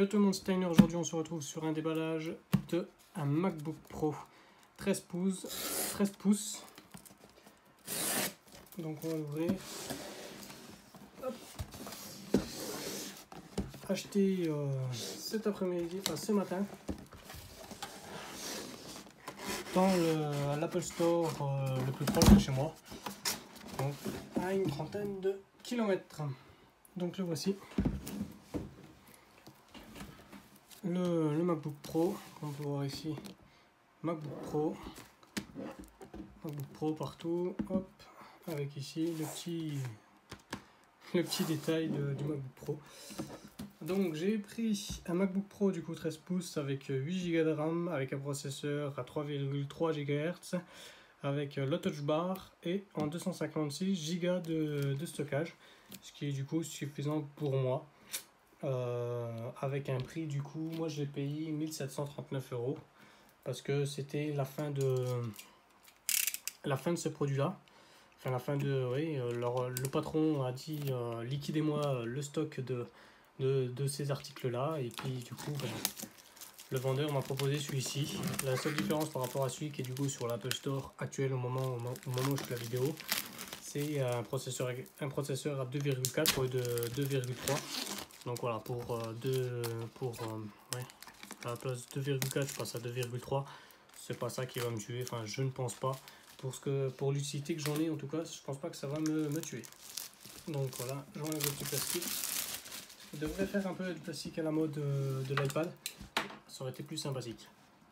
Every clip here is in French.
Salut tout le monde, c'est Tyner. Aujourd'hui on se retrouve sur un déballage de un MacBook Pro 13 pouces. Donc on va l'ouvrir. Hop. Acheté cet après-midi, enfin ce matin, dans l'Apple Store le plus proche de chez moi. Donc à une trentaine de kilomètres. Donc le voici. Le MacBook Pro, comme on peut voir ici, MacBook Pro partout, hop, avec ici le petit détail du MacBook Pro. Donc j'ai pris un MacBook Pro du coup 13 pouces avec 8 Go de RAM, avec un processeur à 3,3 GHz, avec le Touch Bar et en 256 Go de stockage, ce qui est du coup suffisant pour moi. Avec un prix du coup, moi j'ai payé 1739 € parce que c'était la fin de ce produit là, enfin la fin de, oui, le patron a dit liquidez-moi le stock de ces articles là, et puis du coup le vendeur m'a proposé celui-ci. La seule différence par rapport à celui qui est du coup sur l'Apple Store actuel au moment où je fais la vidéo, c'est un processeur à 2,4 au lieu de 2,3. Donc voilà, à la place de 2,4, je passe à 2,3. C'est pas ça qui va me tuer, enfin je ne pense pas. Pour l'utilité que j'en ai en tout cas, je pense pas que ça va me tuer. Donc voilà, j'enlève le petit plastique. Je devrais faire un peu de plastique à la mode de l'iPad. Ça aurait été plus sympathique.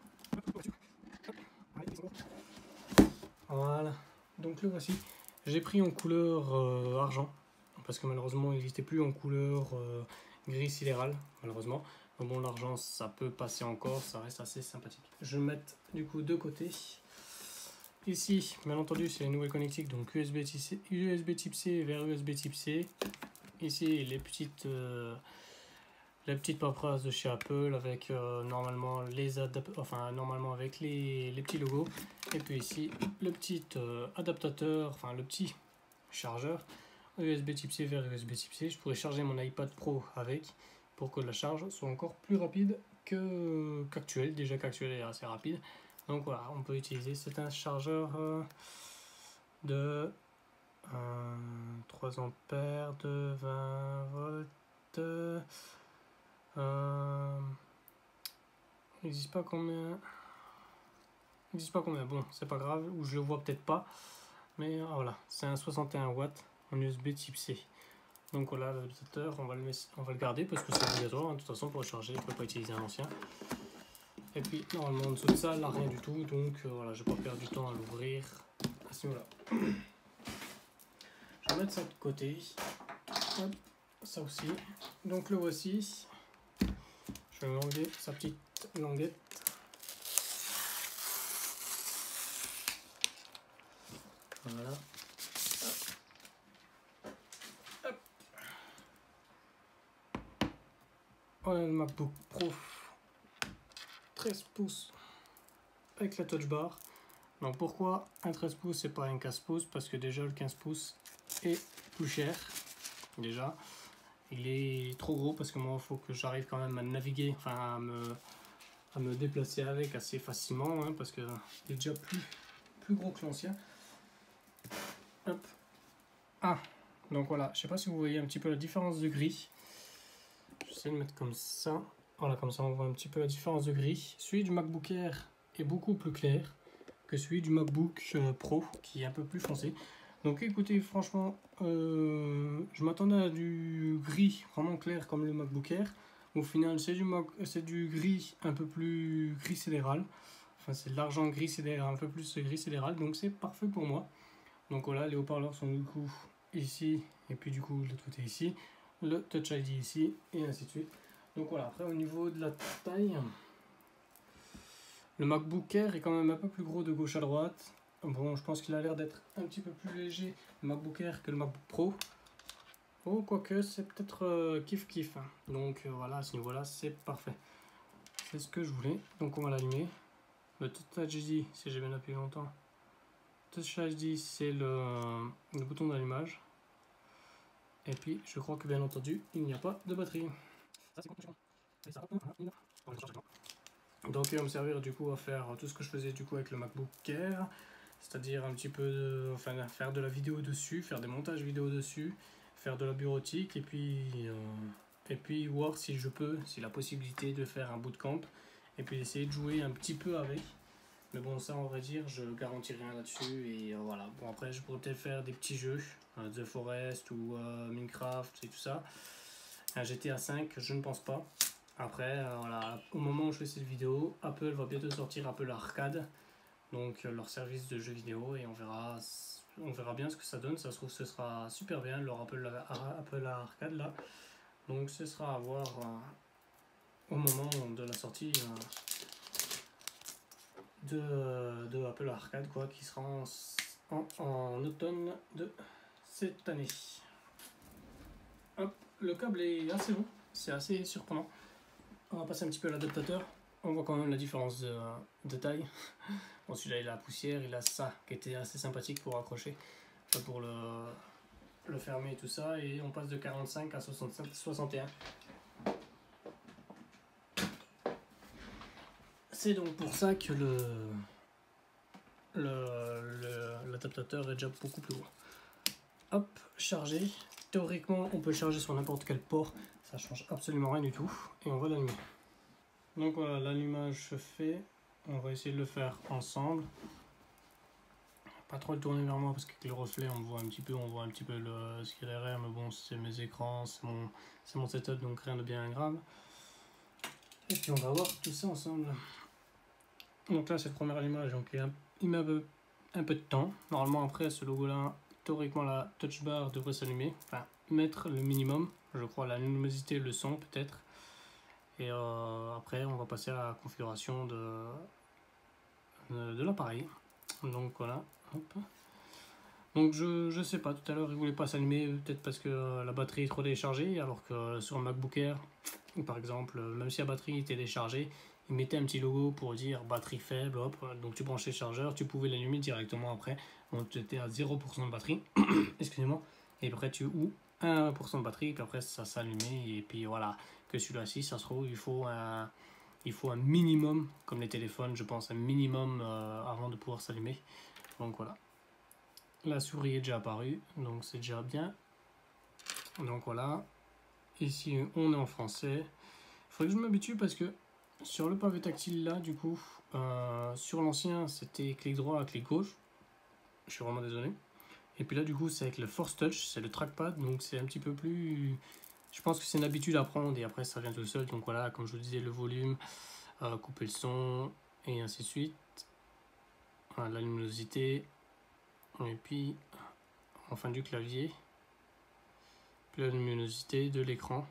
Voilà, donc le voici. J'ai pris en couleur argent, parce que malheureusement il n'existait plus en couleur gris sidéral, malheureusement. Mais bon, l'argent ça peut passer encore, ça reste assez sympathique. Je vais mettre du coup de côté. Ici, bien entendu, c'est les nouvelles connectiques, donc USB type C vers USB type C. Ici, les petites paperasses de chez Apple avec normalement avec les petits logos. Et puis ici, le petit adaptateur, enfin le petit chargeur USB type C vers USB type C. Je pourrais charger mon iPad Pro avec pour que la charge soit encore plus rapide qu'actuel. Déjà qu'actuel est assez rapide. Donc voilà, on peut utiliser. C'est un chargeur de 3 ampères de 20 volts. Il n'existe pas combien. Bon, c'est pas grave, ou je le vois peut-être pas. Mais voilà, c'est un 61 watts en USB type C. Donc voilà, l'adaptateur, on va le garder parce que c'est obligatoire. De toute façon, pour le charger, il ne peut pas utiliser un ancien. Et puis, normalement, en dessous de ça, là, rien du tout. Donc voilà, je ne vais pas perdre du temps à l'ouvrir à ce niveau-là. Je vais mettre ça de côté. Hop, ça aussi. Donc le voici. Je vais enlever sa petite languette. Voilà. Hop. Voilà le MacBook Pro 13 pouces avec la touch bar. Donc pourquoi un 13 pouces et pas un 15 pouces? Parce que déjà le 15 pouces est plus cher. Déjà, il est trop gros parce que moi il faut que j'arrive quand même à naviguer, enfin à me déplacer avec assez facilement, hein, parce que il est déjà plus gros que l'ancien. Hop. Ah, donc voilà, je sais pas si vous voyez un petit peu la différence de gris. J'essaie de mettre comme ça. Voilà, comme ça on voit un petit peu la différence de gris. Celui du MacBook Air est beaucoup plus clair que celui du MacBook Pro, qui est un peu plus foncé. Donc écoutez, franchement, je m'attendais à du gris vraiment clair comme le MacBook Air. Au final, c'est du gris un peu plus gris sidéral. Enfin, c'est de l'argent gris sidéral, un peu plus gris sidéral. Donc c'est parfait pour moi. Donc voilà, les haut-parleurs sont du coup ici, et puis du coup de l'autre côté ici. Le Touch ID ici, et ainsi de suite. Donc voilà, après au niveau de la taille, le MacBook Air est quand même un peu plus gros de gauche à droite. Bon, je pense qu'il a l'air d'être un petit peu plus léger, le MacBook Air, que le MacBook Pro. Oh, quoique, c'est peut-être kiff-kiff. Donc voilà, à ce niveau-là, c'est parfait. C'est ce que je voulais. Donc on va l'allumer. Le Touch ID, si j'ai bien appuyé longtemps. Touch ID, c'est le bouton d'allumage. Et puis, je crois que bien entendu, il n'y a pas de batterie. Ça, c'est Donc il va me servir du coup à faire tout ce que je faisais du coup avec le MacBook Air, c'est-à-dire un petit peu de, enfin, faire de la vidéo dessus, faire des montages vidéo dessus, faire de la bureautique et puis voir si je peux, si la possibilité de faire un bootcamp et puis essayer de jouer un petit peu avec. Mais bon, ça, on va dire, je garantis rien là-dessus. Et voilà. Bon, après, je pourrais peut-être faire des petits jeux, The Forest ou Minecraft et tout ça. Un GTA 5, je ne pense pas. Après, voilà, au moment où je fais cette vidéo, Apple va bientôt sortir Apple Arcade, donc leur service de jeux vidéo, et on verra bien ce que ça donne. Ça se trouve, ce sera super bien, leur Apple Arcade là. Donc, ce sera à voir au moment de la sortie. De Apple Arcade quoi, qui sera en automne de cette année. Hop, le câble est assez long, c'est assez surprenant. On va passer un petit peu à l'adaptateur. On voit quand même la différence de taille. Bon, celui-là il a la poussière, il a ça qui était assez sympathique pour accrocher, enfin, pour le fermer et tout ça. Et on passe de 45 à 61. C'est donc pour ça que l'adaptateur est déjà beaucoup plus gros. Hop, chargé. Théoriquement, on peut charger sur n'importe quel port. Ça change absolument rien du tout. Et on va l'allumer. Donc voilà, l'allumage se fait. On va essayer de le faire ensemble. Pas trop le tourner vers moi parce qu'avec le reflet, on voit un petit peu ce qu'il y a derrière. Mais bon, c'est mes écrans, c'est mon setup, donc rien de bien grave. Et puis on va voir tout ça ensemble. Donc là, c'est le premier allumage. Donc il met un peu de temps. Normalement, après, ce logo-là, théoriquement, la touch bar devrait s'allumer. Enfin, mettre le minimum. Je crois la luminosité, le son peut-être. Et après, on va passer à la configuration de l'appareil. Donc voilà. Hop. Donc je sais pas, tout à l'heure il voulait pas s'allumer, peut-être parce que la batterie est trop déchargée, alors que sur un MacBook Air, par exemple, même si la batterie était déchargée, il mettait un petit logo pour dire batterie faible, hop, donc tu branchais le chargeur, tu pouvais l'allumer directement après, donc tu étais à 0% de batterie, excusez-moi, et après tu ou 1% de batterie, puis après ça s'allumait, et puis voilà, que celui-là-ci, ça se trouve, il faut un minimum, comme les téléphones, je pense, un minimum avant de pouvoir s'allumer, donc voilà. La souris est déjà apparue, donc c'est déjà bien. Donc voilà. Ici, on est en français. Il faudrait que je m'habitue parce que sur le pavé tactile là, du coup, sur l'ancien, c'était clic droit, clic gauche. Je suis vraiment désolé. Et puis là, du coup, c'est avec le Force Touch, c'est le trackpad, donc c'est un petit peu plus... Je pense que c'est une habitude à prendre et après, ça vient tout seul. Donc voilà, comme je vous disais, le volume, couper le son et ainsi de suite. Voilà, la luminosité. Et puis, enfin du clavier. Puis la luminosité de l'écran.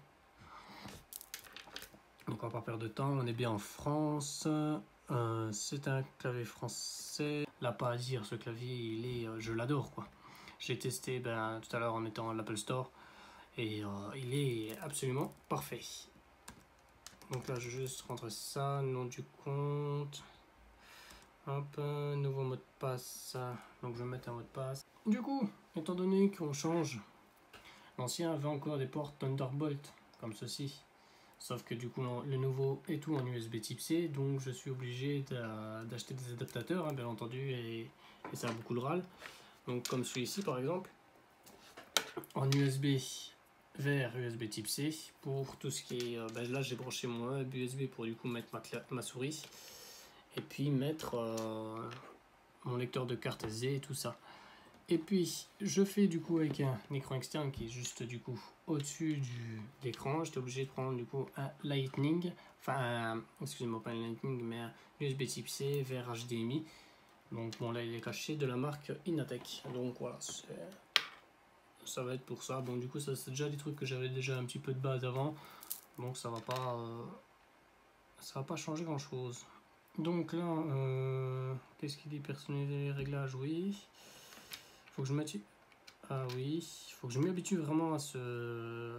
Donc on va pas perdre de temps, on est bien en France. C'est un clavier français. Là, pas à dire, ce clavier, il est, je l'adore quoi. J'ai testé tout à l'heure en étant à l'Apple Store et il est absolument parfait. Donc là, je vais juste rentrer ça, nom du compte. Hop, nouveau mot de passe. Donc je vais mettre un mot de passe. Du coup, étant donné qu'on change, l'ancien avait encore des ports Thunderbolt comme ceci. Sauf que du coup, le nouveau est tout en USB type C, donc je suis obligé d'acheter des adaptateurs, hein, bien entendu, et ça a beaucoup de râle. Donc comme celui-ci par exemple, en USB vers USB type C, pour tout ce qui est... là j'ai branché mon hub USB pour du coup mettre ma souris, et puis mettre mon lecteur de carte SD et tout ça. Et puis je fais du coup avec un écran externe qui est juste du coup au-dessus de l'écran. J'étais obligé de prendre du coup un Lightning, enfin excusez-moi pas un Lightning mais un USB type C vers HDMI. Donc bon là il est caché, de la marque Inatech. Donc voilà, ça va être pour ça. Bon du coup ça c'est déjà des trucs que j'avais déjà un petit peu de base avant. Donc ça va pas changer grand chose. Donc là, qu'est-ce qu'il dit, personnaliser les réglages? Oui. Faut que je mette... Ah oui, il faut que je m'habitue vraiment à ce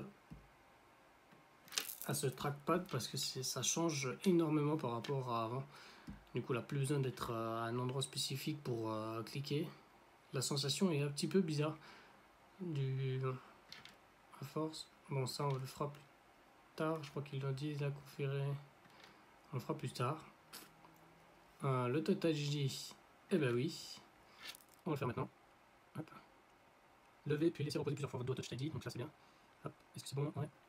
trackpad parce que ça change énormément par rapport à avant. Du coup, là, plus besoin d'être à un endroit spécifique pour cliquer. La sensation est un petit peu bizarre. À force. Bon, ça, on le fera plus tard. Je crois qu'ils l'ont dit, la conféré. On le fera plus tard. Le Touch ID, eh ben oui. On va le faire maintenant. Hop. Lever puis laisser reposer plusieurs fois votre doigt Touch ID, donc ça c'est bien. Hop, est-ce que c'est bon? Ouais.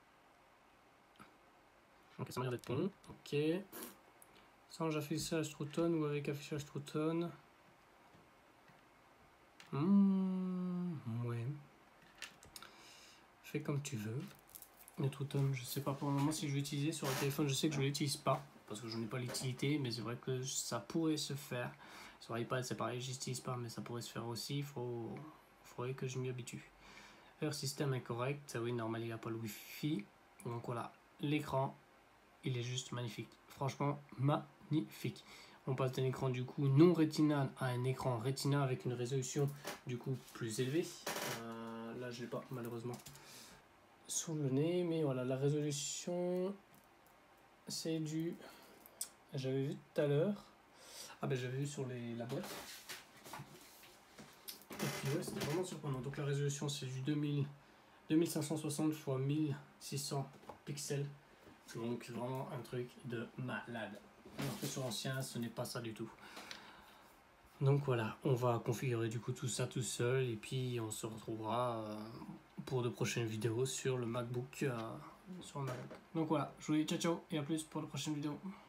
Ok, ça m'a l'air d'être bon. Ok. Sans affichage True Tone ou avec affichage True Tone. Ouais. Fais comme tu veux. Le True Tone, je sais pas pour le moment si je vais l'utiliser. Sur le téléphone, je sais que je ne l'utilise pas. Parce que je n'ai pas l'utilité, mais c'est vrai que ça pourrait se faire. Sur iPad, c'est pareil, je n'utilise pas, mais ça pourrait se faire aussi. Il faudrait que je m'y habitue. Leur système est correct. Oui, normal, il n'y a pas le Wi-Fi. Donc voilà, l'écran, il est juste magnifique. Franchement, magnifique. On passe d'un écran du coup non Retina à un écran Retina avec une résolution du coup plus élevée. Là, je l'ai pas malheureusement sous le nez, mais voilà, la résolution, c'est du... J'avais vu tout à l'heure. Ah ben j'avais vu sur la boîte. Et puis ouais, c'était vraiment surprenant. Donc la résolution, c'est du 2560 x 1600 pixels. Donc vraiment un truc de malade. Alors que sur l'ancien, ce n'est pas ça du tout. Donc voilà, on va configurer du coup tout ça tout seul. Et puis on se retrouvera pour de prochaines vidéos sur le MacBook. Donc voilà, je vous dis ciao ciao et à plus pour la prochaine vidéo.